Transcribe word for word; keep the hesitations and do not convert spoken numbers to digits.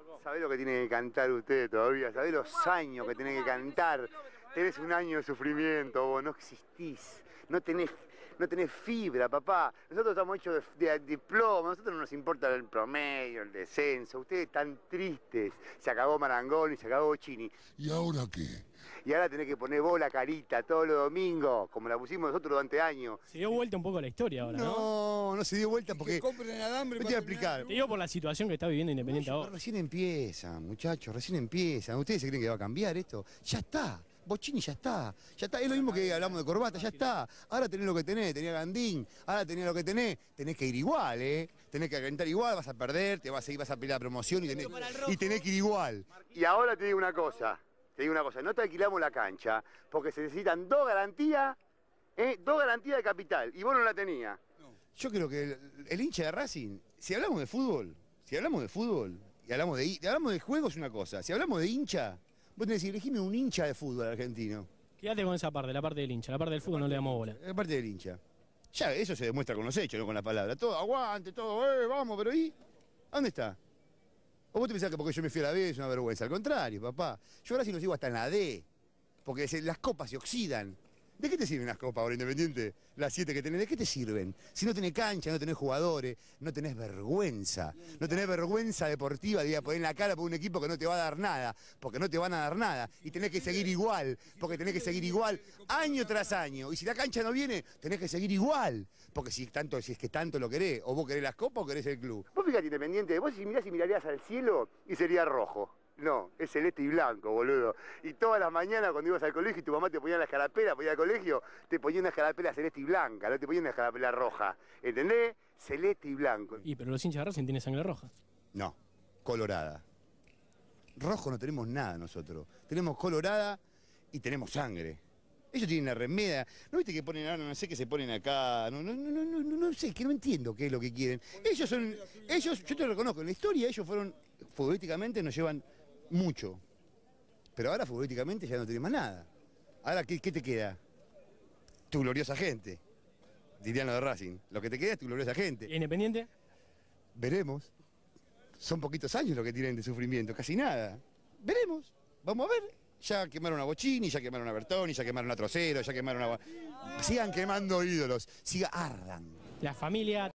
¿Sabés lo que tiene que cantar usted todavía? ¿Sabés los años que tiene que cantar? Tenés un año de sufrimiento, vos no existís, no tenés, no tenés fibra, papá. Nosotros estamos hechos de, de, de diploma, a nosotros no nos importa el promedio, el descenso. Ustedes están tristes. Se acabó Marangoni, se acabó Chini. ¿Y ahora qué? Y ahora tenés que poner vos la carita todos los domingos, como la pusimos nosotros durante años. Se dio vuelta un poco la historia ahora, ¿no? No, no se dio vuelta porque... Que compren alambre. Me te voy a explicar. Te digo por la situación que está viviendo Independiente ahora. Recién empiezan, muchachos, recién empiezan. ¿Ustedes se creen que va a cambiar esto? Ya está. Bochini ya está, ya está, es lo mismo que hablamos de Corbata, ya está. Ahora tenés lo que tenés, tenés a Gandín, ahora tenés lo que tenés, tenés que ir igual, ¿eh? Tenés que cantar igual, vas a perder, te vas a ir, vas a pelear la promoción y tenés, y tenés que ir igual. Y ahora te digo una cosa, te digo una cosa, no te alquilamos la cancha, porque se necesitan dos garantías, ¿eh? Dos garantías de capital, y vos no la tenías. Yo creo que el, el hincha de Racing, si hablamos de fútbol, si hablamos de fútbol, y hablamos de, y hablamos de juego es una cosa, si hablamos de hincha... Vos tenés que decir, elegime un hincha de fútbol argentino. Quédate con esa parte, la parte del hincha. La parte del fútbol no le damos bola. La parte del hincha. Ya, eso se demuestra con los hechos, no con la palabra. Todo, aguante, todo, eh, vamos, pero ¿y? ¿A dónde está? ¿O vos te pensás que porque yo me fui a la B es una vergüenza? Al contrario, papá. Yo ahora sí lo sigo hasta en la D. Porque se, las copas se oxidan. ¿De qué te sirven las copas ahora, Independiente? Las siete que tenés, ¿de qué te sirven? Si no tenés cancha, no tenés jugadores, no tenés vergüenza. No tenés vergüenza deportiva de ir a poner en la cara por un equipo que no te va a dar nada. Porque no te van a dar nada. Y tenés que seguir igual. Porque tenés que seguir igual año tras año. Y si la cancha no viene, tenés que seguir igual. Porque si, tanto, si es que tanto lo querés, o vos querés las copas o querés el club. Vos fíjate, Independiente, vos si mirás y mirarías al cielo y sería rojo. No, es celeste y blanco, boludo. Y todas las mañanas cuando ibas al colegio y tu mamá te ponía la escarapela para ir al colegio, te ponía una escarapela celeste y blanca, no te ponía una escarapela roja. ¿Entendés? Celeste y blanco. Y pero los hinchas de Racing tienen sangre roja. No, colorada. Rojo no tenemos nada nosotros. Tenemos colorada y tenemos sangre. Ellos tienen la remeda. ¿No viste que ponen ahora, no sé qué se ponen acá? No, no, no, no, no, no sé, que no entiendo qué es lo que quieren. Ellos son, ellos, yo te lo reconozco, en la historia ellos fueron, futbolísticamente nos llevan mucho. Pero ahora futbolísticamente ya no tenés más nada. Ahora, ¿qué, qué te queda? Tu gloriosa gente. Dirían lo de Racing. Lo que te queda es tu gloriosa gente. ¿Y Independiente? Veremos. Son poquitos años lo que tienen de sufrimiento, casi nada. Veremos. Vamos a ver. Ya quemaron a Bochini, ya quemaron a Bertoni, ya quemaron a Trocero, ya quemaron a... Sigan quemando ídolos. Siga, ardan. La familia...